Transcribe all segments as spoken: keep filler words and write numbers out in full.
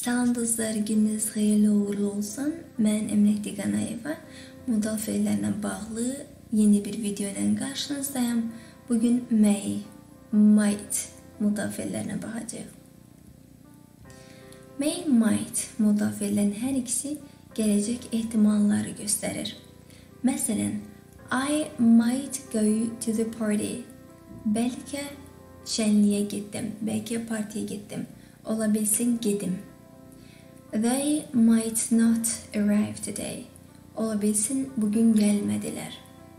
Salam dostlar, gününüz hayırlı uğurlu olsun. Mən Emrah Diqanayeva. Modal feillərlə bağlı yeni bir video ilə qarşınızdayım. Bugün may, might modal feillərinə baxacağıq. May, might modal feillərin hər ikisi gələcək ehtimalları göstərir. Məsələn, I might go to the party. Bəlkə şənliyə getdim, bəlkə partiyə getdim. Ola bilsin gedim. They might not arrive today. Ola bilsin bugün gelmediler.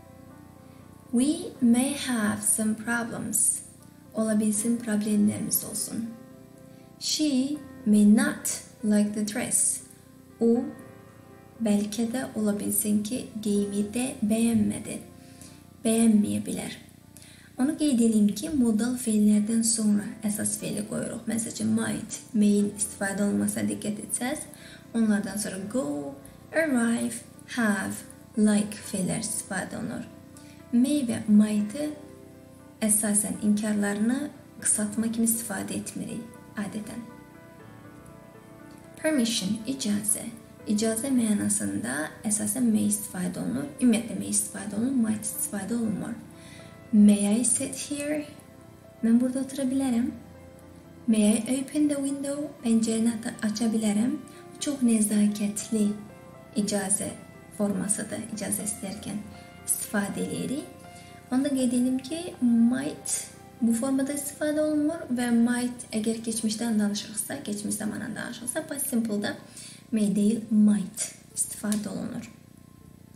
We may have some problems. Ola bilsin problemlerimiz olsun. She may not like the dress. O belki de ola bilsin ki giyimi de beğenmedi. Beğenmeyebilir. Onu qeyd edeyim ki, modal feillərdən sonra əsas feili qoyuruq. Məsələn, might, may'in istifadə olmasına diqqət etsəz, onlardan sonra go, arrive, have, like feillər istifadə olunur. May və might'ı əsasən inkarlarını qısaltma kimi istifadə etmirik adətən. Permission, icazə. İcazə mənasında əsasən may istifadə olunur. Ümumiyyətlə may istifadə olunur, might istifadə olunmur. May I sit here? Mən burada otura bilərəm. May I open the window? Pəncərəni aça bilərəm. Çox nəzakətli icazə formasıdır. İcazə istərkən istifadə edirik. Onu da qeyd edelim ki, might bu formada istifadə olunur və might əgər keçmişdən danışırsa, keçmiş zamandan danışırsa, past simple'da may deyil, might istifadə olunur.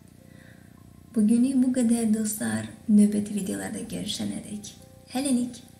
Bugünlük bu kadar dostlar. Növbəti videolarda görüşənədək. Hələlik.